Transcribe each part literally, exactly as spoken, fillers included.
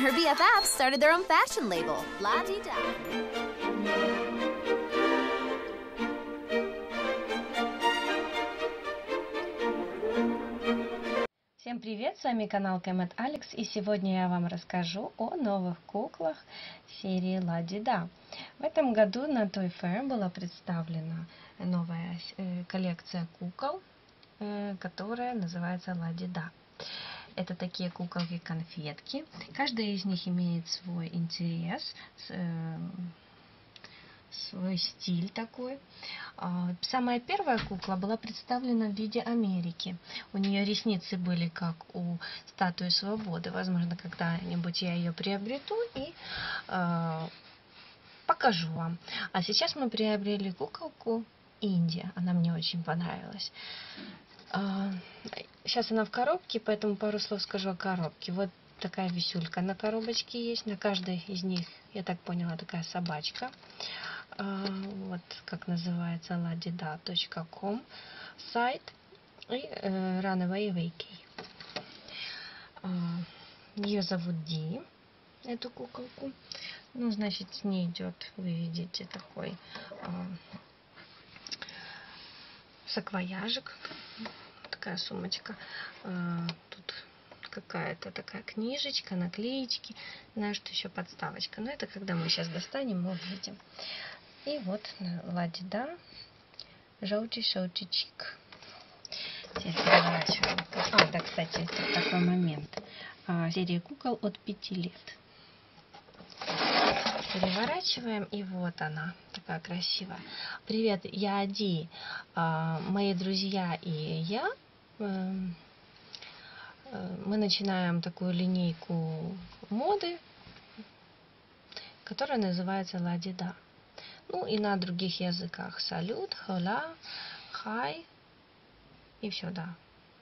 her B F Fs started their own fashion label, La Di Da. Всем привет, с вами канал Кэмэт Алекс, и сегодня я вам расскажу о новых куклах серии La Di Da. В этом году на Toy Fair была представлена новая коллекция кукол, которая называется La Di Da. Это такие куколки-конфетки. Каждая из них имеет свой интерес, свой стиль такой. Самая первая кукла была представлена в виде Америки. У нее ресницы были как у статуи свободы. Возможно, когда-нибудь я ее приобрету и э, покажу вам. А сейчас мы приобрели куколку Индия. Она мне очень понравилась. Э, сейчас она в коробке, поэтому пару слов скажу о коробке. Вот такая висюлька на коробочке есть. На каждой из них, я так поняла, такая собачка. Вот как называется ла ди да точка ком сайт и э, Runaway Wakey. Ее зовут Ди, эту куколку. Ну, значит, с ней идет, вы видите, такой э, саквояжик, такая сумочка. Э, тут какая-то такая книжечка, наклеечки, знаю, что еще подставочка. Но это когда мы сейчас достанем, мы увидим. И вот La Di Da, желтый-желтый чик. Теперь переворачиваем. А, да, кстати, такой момент. А, серия кукол от пяти лет. Переворачиваем, и вот она, такая красивая. Привет, я Ди. А, мои друзья и я, э, э, мы начинаем такую линейку моды, которая называется La Di Da. Ну и на других языках. Салют, хола, хай и все, да.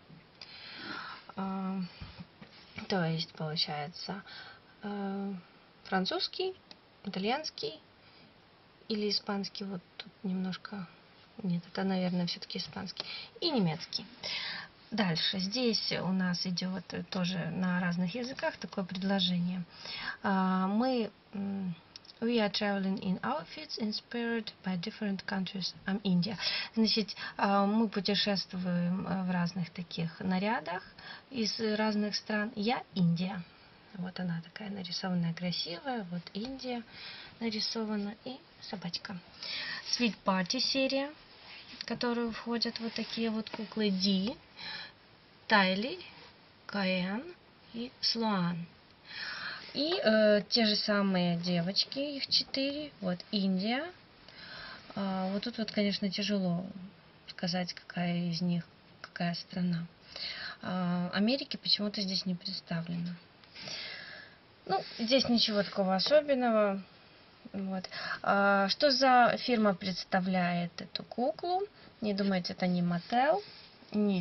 А, то есть получается а, французский, итальянский или испанский. Вот тут немножко... Нет, это, наверное, все-таки испанский. И немецкий. Дальше. Здесь у нас идет тоже на разных языках такое предложение. А, мы... We are traveling in outfits inspired by different countries. I'm India. Значит, мы путешествуем в разных таких нарядах из разных стран. Я Индия. Вот она такая нарисованная, красивая. Вот Индия нарисована. И собачка. Sweet Party серия, в которую входят вот такие вот куклы Ди, Тайли, Каэн и Слоан. И э, те же самые девочки, их четыре. Вот Индия. А, вот тут вот, конечно, тяжело сказать, какая из них, какая страна. А, Америки почему-то здесь не представлено. Ну, здесь ничего такого особенного. Вот. А, что за фирма представляет эту куклу? Не думайте, это не Mattel, не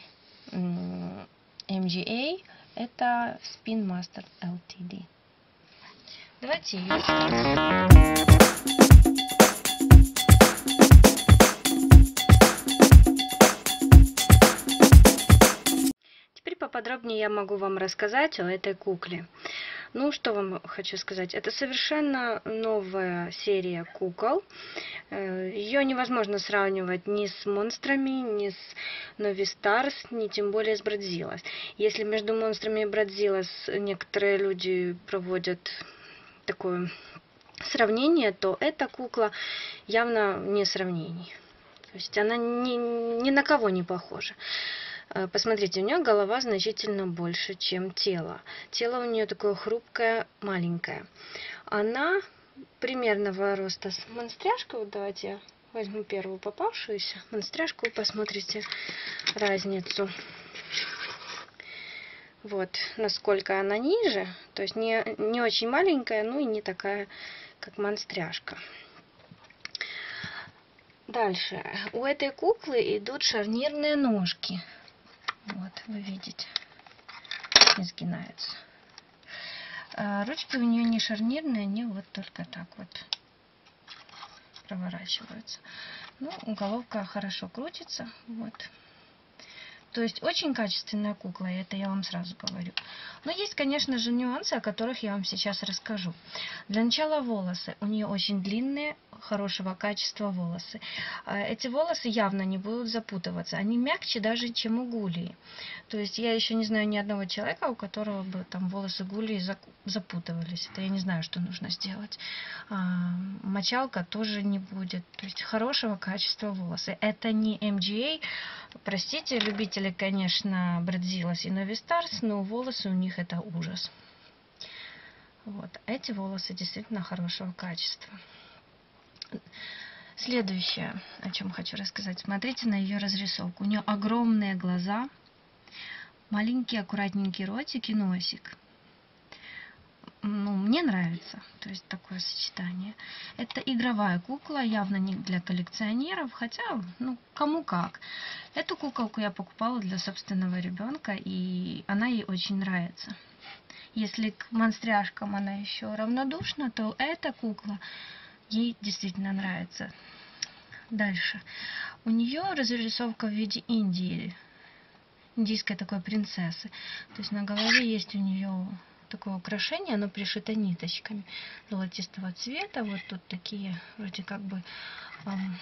эм джи эй. Это Spin Master эл ти ди. Давайте ее Теперь поподробнее я могу вам рассказать о этой кукле. Ну, что вам хочу сказать. Это совершенно новая серия кукол. Ее невозможно сравнивать ни с монстрами, ни с Novi Stars, ни тем более с Брадзиллас. Если между монстрами и Брадзиллас некоторые люди проводят такое сравнение, то эта кукла явно не сравнений. То есть она ни, ни на кого не похожа. Посмотрите, у нее голова значительно больше, чем тело. Тело у нее такое хрупкое, маленькое. Она примерного роста с монстряшкой. Вот давайте я возьму первую попавшуюся монстряшку и посмотрите разницу. Вот насколько она ниже. То есть не, не очень маленькая, ну и не такая, как монстряшка. Дальше. У этой куклы идут шарнирные ножки. Вот, вы видите, изгинаются. А ручки у нее не шарнирные, они вот только так вот проворачиваются. Ну, головка хорошо крутится. Вот. То есть очень качественная кукла, и это я вам сразу говорю. Но есть, конечно же, нюансы, о которых я вам сейчас расскажу. Для начала волосы. У нее очень длинные, хорошего качества волосы. Эти волосы явно не будут запутываться. Они мягче даже, чем у Гулии. То есть я еще не знаю ни одного человека, у которого бы там волосы Гулии запутывались. Это я не знаю, что нужно сделать. Мочалка тоже не будет. То есть хорошего качества волосы. Это не эм джи эй. Простите, любители, конечно, Брэдзиллас и Нови Старс, но волосы у них это ужас. Вот. Эти волосы действительно хорошего качества. Следующее, о чем хочу рассказать. Смотрите на ее разрисовку. У нее огромные глаза, маленький аккуратненький ротик и носик. Ну, мне нравится, то есть такое сочетание. Это игровая кукла, явно не для коллекционеров, хотя, ну, кому как. Эту куколку я покупала для собственного ребенка, и она ей очень нравится. Если к монстряшкам она еще равнодушна, то эта кукла ей действительно нравится. Дальше. У нее разрисовка в виде Индии, индийской такой принцессы. То есть на голове есть у нее такое украшение, оно пришито ниточками золотистого цвета. Вот тут такие вроде как бы эм,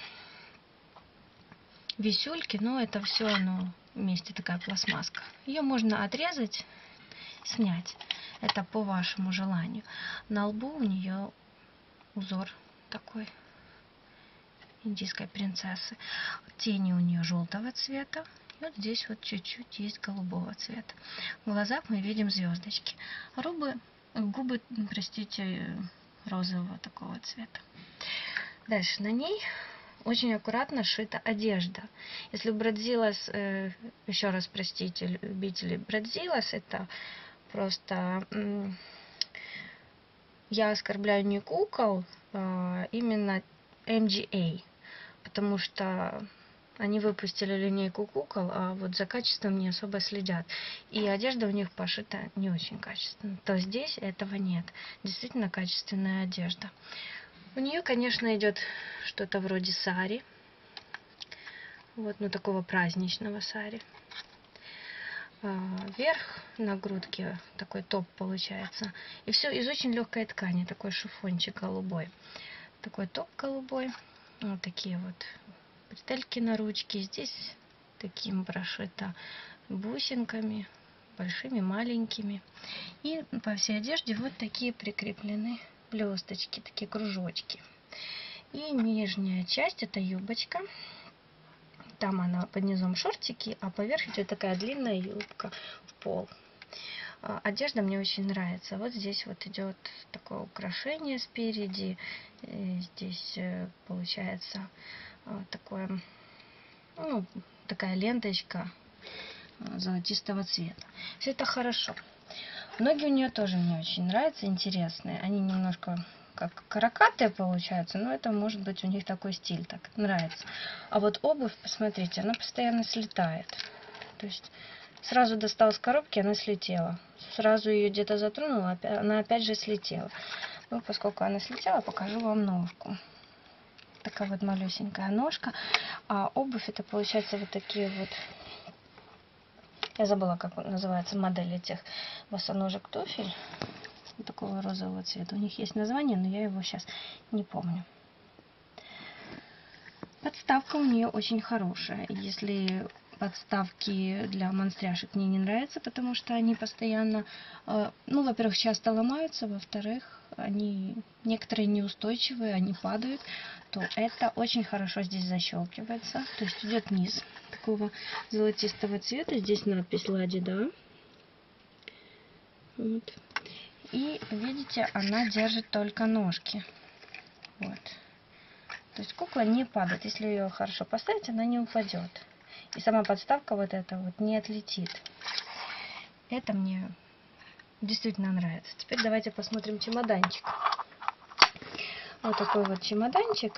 висюльки, но это все оно вместе такая пластмасска. Ее можно отрезать, снять. Это по вашему желанию. На лбу у нее узор такой индийской принцессы. Тени у нее желтого цвета. И вот здесь вот чуть-чуть есть голубого цвета. В глазах мы видим звездочки. Губы, губы, простите, розового такого цвета. Дальше на ней очень аккуратно сшита одежда. Если Брэдзиллас, э, еще раз простите, любители Брэдзиллас, это просто э, я оскорбляю не кукол, а именно эм джи эй, потому что они выпустили линейку кукол, а вот за качеством не особо следят. И одежда у них пошита не очень качественно. То здесь этого нет. Действительно качественная одежда. У нее, конечно, идет что-то вроде сари. Вот, ну такого праздничного сари. Вверх на грудке такой топ получается. И все из очень легкой ткани. Такой шифончик голубой. Такой топ голубой. Вот такие вот бретельки на ручке. Здесь таким прошито бусинками, большими, маленькими. И по всей одежде вот такие прикреплены блесточки, такие кружочки. И нижняя часть, это юбочка. Там она под низом шортики, а поверх идет такая длинная юбка в пол. Одежда мне очень нравится. Вот здесь вот идет такое украшение спереди. Здесь получается такое, ну, такая ленточка золотистого цвета. Все это хорошо. Ноги у нее тоже мне очень нравятся, интересные. Они немножко как каракатые получаются, но это может быть у них такой стиль, так нравится. А вот обувь, посмотрите, она постоянно слетает. То есть сразу достала с коробки, она слетела. Сразу ее где-то затронула, она опять же слетела. Ну, поскольку она слетела, покажу вам ножку. Такая вот малюсенькая ножка. А обувь это получается вот такие вот... Я забыла, как называется модель этих босоножек туфель. Такого розового цвета. У них есть название, но я его сейчас не помню. Подставка у нее очень хорошая. Если подставки для монстряшек мне не нравятся, потому что они постоянно, э, ну, во-первых, часто ломаются, во-вторых, они некоторые неустойчивые, они падают, то это очень хорошо здесь защелкивается. То есть идет низ такого золотистого цвета. Здесь надпись Лади, да. Вот. И видите, она держит только ножки. Вот. То есть кукла не падает. Если ее хорошо поставить, она не упадет. И сама подставка вот эта вот не отлетит. Это мне действительно нравится. Теперь давайте посмотрим чемоданчик. Вот такой вот чемоданчик.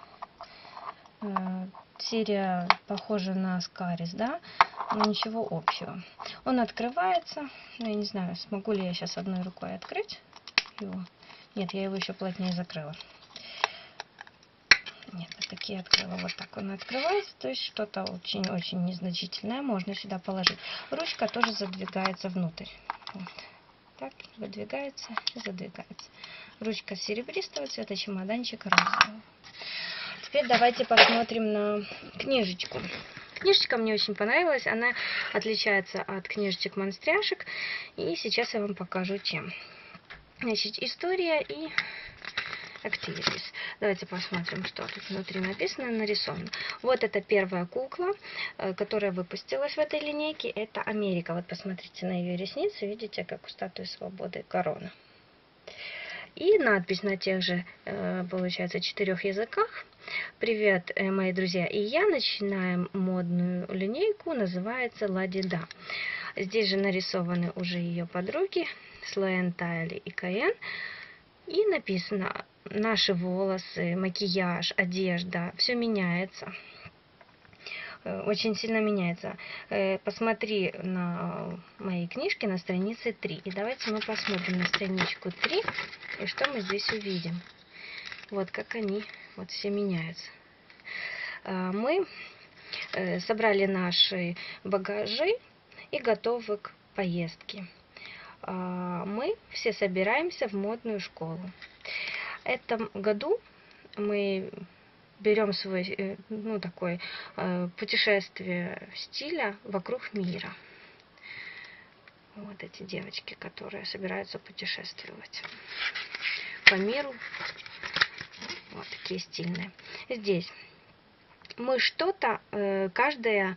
Серия похожа на Скарис, да? Но ничего общего. Он открывается. Ну, я не знаю, смогу ли я сейчас одной рукой открыть его. Нет, я его еще плотнее закрыла. Нет, вот такие открыла. Вот так он открывается. То есть что-то очень-очень незначительное можно сюда положить. Ручка тоже задвигается внутрь. Вот. Так, выдвигается и задвигается. Ручка серебристого цвета, чемоданчик розового. Теперь давайте посмотрим на книжечку. Книжечка мне очень понравилась. Она отличается от книжечек монстряшек. И сейчас я вам покажу, чем. Значит, история и activities. Давайте посмотрим, что тут внутри написано, нарисовано. Вот это первая кукла, которая выпустилась в этой линейке. Это Америка. Вот посмотрите на ее ресницы. Видите, как у статуи свободы корона. И надпись на тех же, получается, четырех языках. Привет, мои друзья и я. Начинаем модную линейку. Называется Ла-Ди-Да. Здесь же нарисованы уже ее подруги. Слоэн, Тайли и Каен. И написано: наши волосы, макияж, одежда, все меняется. Очень сильно меняется. Посмотри на моей книжке на странице три. И давайте мы посмотрим на страничку три. И что мы здесь увидим. Вот как они вот все меняются. Мы собрали наши багажи и готовы к поездке. Мы все собираемся в модную школу. В этом году мы берем свой, ну, такое путешествие стиля вокруг мира. Вот эти девочки, которые собираются путешествовать по миру. Вот такие стильные. Здесь мы что-то, каждая,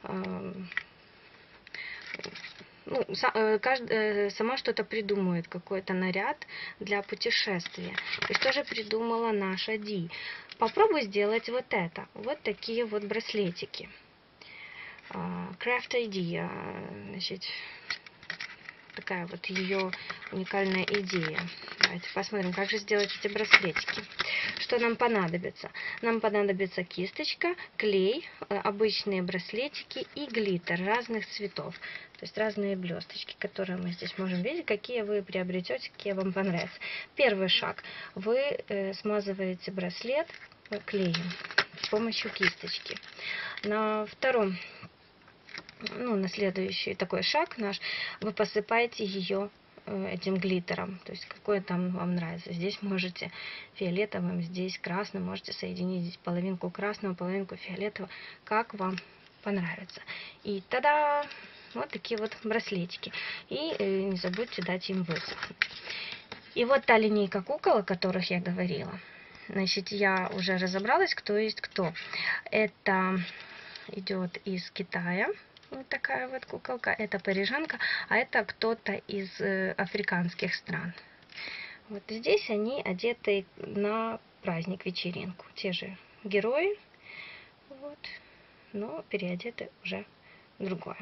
ну, каждая сама что-то придумывает, какой-то наряд для путешествия. И что же придумала наша Ди? Попробуй сделать вот это. Вот такие вот браслетики. Craft Idea. Значит, такая вот ее уникальная идея. Давайте посмотрим, как же сделать эти браслетики. Что нам понадобится? Нам понадобится кисточка, клей, обычные браслетики и глиттер разных цветов. То есть разные блесточки, которые мы здесь можем видеть, какие вы приобретете, какие вам понравятся. Первый шаг. Вы э, смазываете браслет клеем с помощью кисточки. На втором, ну, на следующий такой шаг наш, вы посыпаете ее этим глиттером, то есть какой там вам нравится. Здесь можете фиолетовым, здесь красным, можете соединить здесь половинку красного, половинку фиолетового, как вам понравится. И тогда вот такие вот браслетики. И э, не забудьте дать им высохнуть. И вот та линейка кукол, о которых я говорила. Значит, я уже разобралась, кто есть кто. Это идет из Китая. Вот такая вот куколка. Это парижанка, а это кто-то из э, африканских стран. Вот здесь они одеты на праздник, вечеринку. Те же герои, вот, но переодеты уже в другое.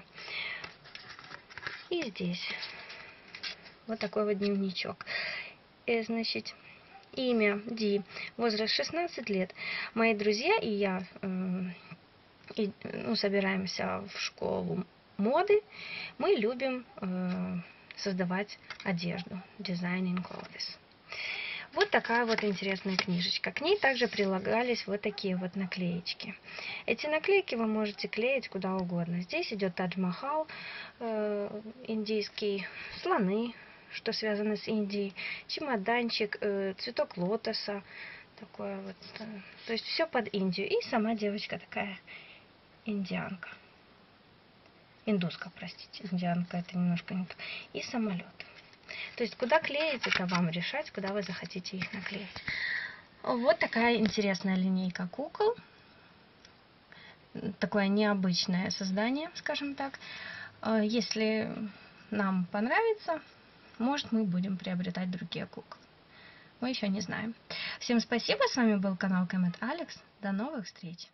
И здесь вот такой вот дневничок. И, значит, имя Ди, возраст шестнадцать лет. Мои друзья и я э, и, ну, собираемся в школу моды. Мы любим э, создавать одежду, designing clothes. Вот такая вот интересная книжечка. К ней также прилагались вот такие вот наклеечки. Эти наклейки вы можете клеить куда угодно. Здесь идет Тадж-Махал, э, индийский, слоны, что связано с Индией, чемоданчик, э, цветок лотоса, такое вот. Э, то есть все под Индию. И сама девочка такая индианка. Индуска, простите. Индианка это немножко не то. И самолет. То есть куда клеить, это вам решать, куда вы захотите их наклеить. Вот такая интересная линейка кукол. Такое необычное создание, скажем так. Если нам понравится, может, мы будем приобретать другие куклы. Мы еще не знаем. Всем спасибо. С вами был канал Comet Alex. До новых встреч.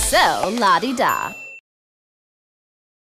So, la-di-da.